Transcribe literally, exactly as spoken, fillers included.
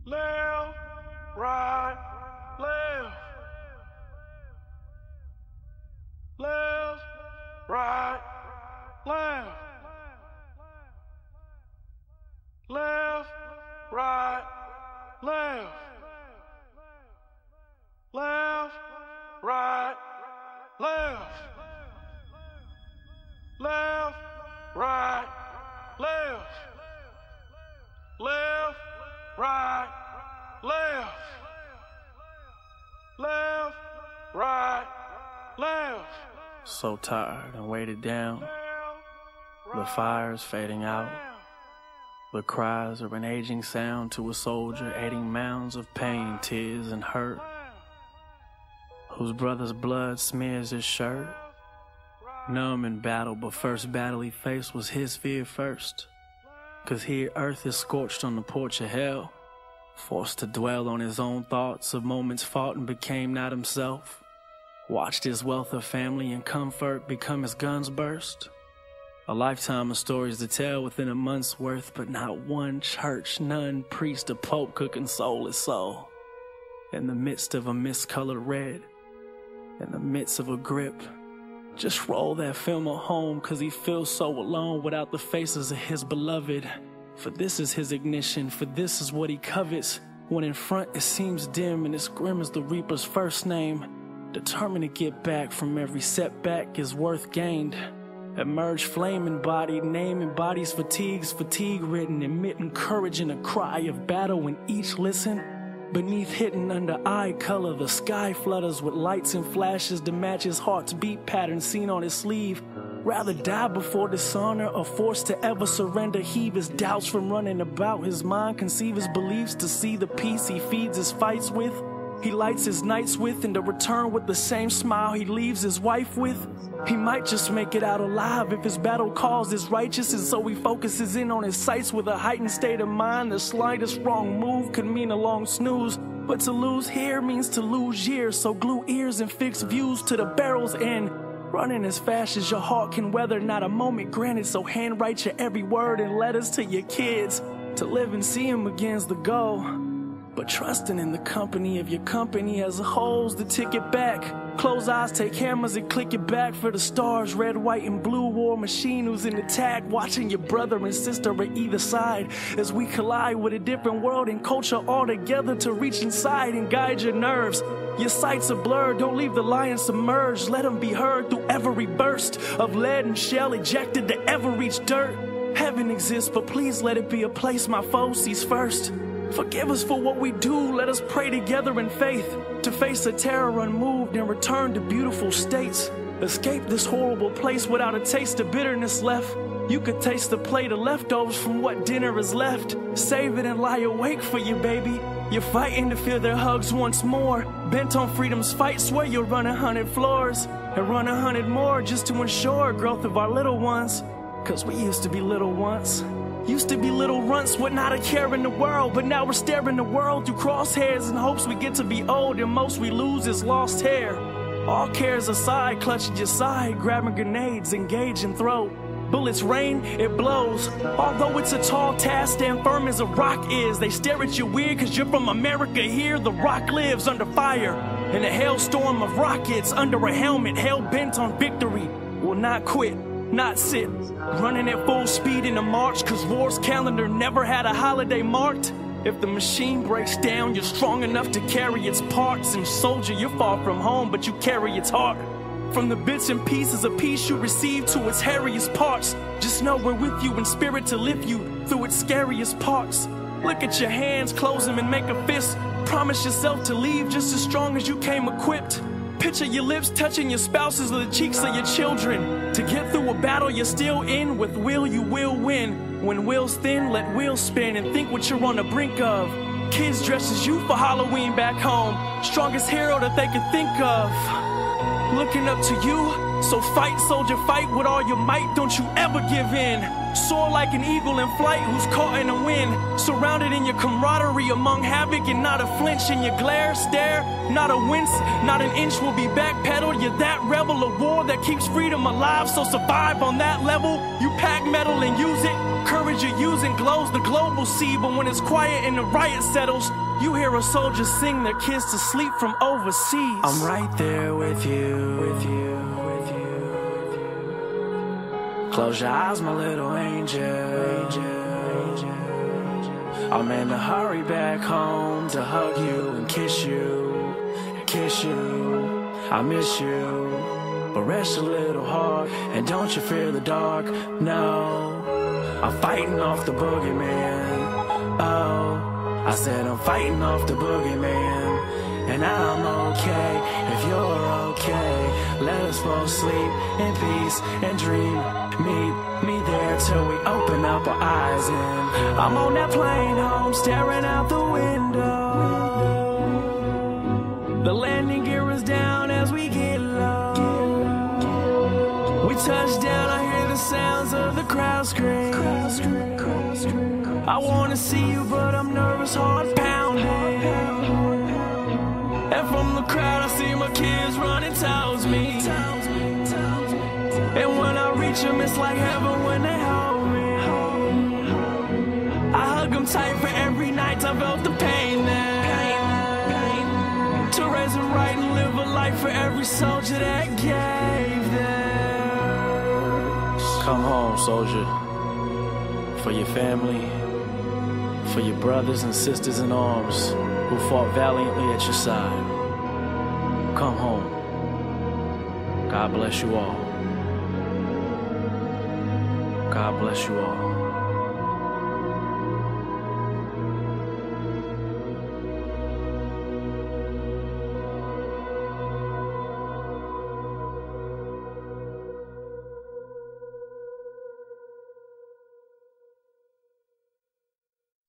Left, right, left. Left, right, left. Left, right, left. Left, right, left. Left, right, left. Left, right, left. Left, right, left. So tired and weighted down. The fire's fading out. The cries of an aging sound to a soldier aiding mounds of pain, tears, and hurt, whose brother's blood smears his shirt. Numb in battle, but first battle he faced was his fear first. Cause here earth is scorched on the porch of hell, forced to dwell on his own thoughts of moments fought and became not himself. Watched his wealth of family and comfort become his guns burst. A lifetime of stories to tell within a month's worth, but not one church, none priest or pope could console his soul. In the midst of a mist-colored red, in the midst of a grip, just roll that film at home, cause he feels so alone without the faces of his beloved. For this is his ignition, for this is what he covets. When in front it seems dim and as grim as the reaper's first name. Determined to get back from every setback is worth gained. Emerge flame embodied, name embodies fatigues, fatigue written, emitting courage in a cry of battle when each listen. Beneath hidden under eye color, the sky flutters with lights and flashes to match his heart's beat pattern seen on his sleeve. Rather die before dishonor or forced to ever surrender, heave his doubts from running about his mind, conceive his beliefs to see the peace he feeds his fights with. He lights his nights with, and to return with the same smile he leaves his wife with. He might just make it out alive if his battle cause is righteous, and so he focuses in on his sights with a heightened state of mind. The slightest wrong move could mean a long snooze, but to lose here means to lose years, so glue ears and fix views to the barrel's end. Running as fast as your heart can weather, not a moment granted, so handwrite your every word and letters to your kids. To live and see him again's the goal. But trusting in the company of your company as a whole's the ticket back. Close eyes, take hammers and click it back for the stars. Red, white, and blue war machine who's in attack. Watching your brother and sister at either side as we collide with a different world and culture all together to reach inside and guide your nerves. Your sights are blurred, don't leave the lion submerged. Let them be heard through every burst of lead and shell ejected to ever reach dirt. Heaven exists, but please let it be a place my foe sees first. Forgive us for what we do, let us pray together in faith to face the terror unmoved and return to beautiful states. Escape this horrible place without a taste of bitterness left. You could taste the plate of leftovers from what dinner is left. Save it and lie awake for you, baby. You're fighting to feel their hugs once more. Bent on freedom's fight, swear you'll run a hundred floors and run a hundred more just to ensure growth of our little ones. Cause we used to be little once. Used to be little runts with not a care in the world, but now we're staring the world through crosshairs in hopes we get to be old and most we lose is lost hair. All cares aside, clutching your side, grabbing grenades, engage and throw. Bullets rain, it blows. Although it's a tall task, stand firm as a rock is. They stare at you weird cause you're from America here. The rock lives under fire in a hailstorm of rockets, under a helmet, hell-bent on victory. Will not quit, not sit, running at full speed in a march, cause war's calendar never had a holiday marked. If the machine breaks down, you're strong enough to carry its parts. And soldier, you're far from home, but you carry its heart. From the bits and pieces of peace you receive to its hairiest parts, just know we're with you in spirit to lift you through its scariest parts. Look at your hands, close them and make a fist. Promise yourself to leave just as strong as you came equipped. Picture your lips touching your spouses or the cheeks of your children. To get through a battle you're still in, with will you will win. When will's thin, let wheels spin and think what you're on the brink of. Kids dress as you for Halloween back home, strongest hero that they could think of. Looking up to you, So fight, soldier, fight with all your might, don't you ever give in. Soar like an eagle in flight who's caught in a wind. Surrounded in your camaraderie among havoc and not a flinch in your glare, stare, not a wince, not an inch will be backpedaled. You're that rebel of war that keeps freedom alive, so survive on that level. You pack metal and use it. Courage you're using glows the global sea, but when it's quiet and the riot settles, you hear a soldier sing their kids to sleep from overseas. I'm right there with you, with you, with you, with you. Close your eyes, my little angel, angel, angel. I'm in a hurry back home to hug you and kiss you, kiss you. I miss you, but rest your little heart and don't you fear the dark, no. I'm fighting off the boogeyman, oh, I said I'm fighting off the boogeyman. And I'm okay if you're okay. Let us both sleep in peace and dream. Meet me there till we open up our eyes. And I'm on that plane home, staring out the window. The landing gear is down as we get low. We touch down, I hear the sounds of the crowd scream. I wanna see you, but I'm nervous, heart pounding. And from the crowd I see my kids running towards me. And when I reach them, it's like heaven when they hold me. I hug them tight for every night I felt the pain there. To raise them right and live a life for every soldier that gave them. Come home, soldier. For your family, for your brothers and sisters in arms who fought valiantly at your side. Come home. God bless you all. God bless you all.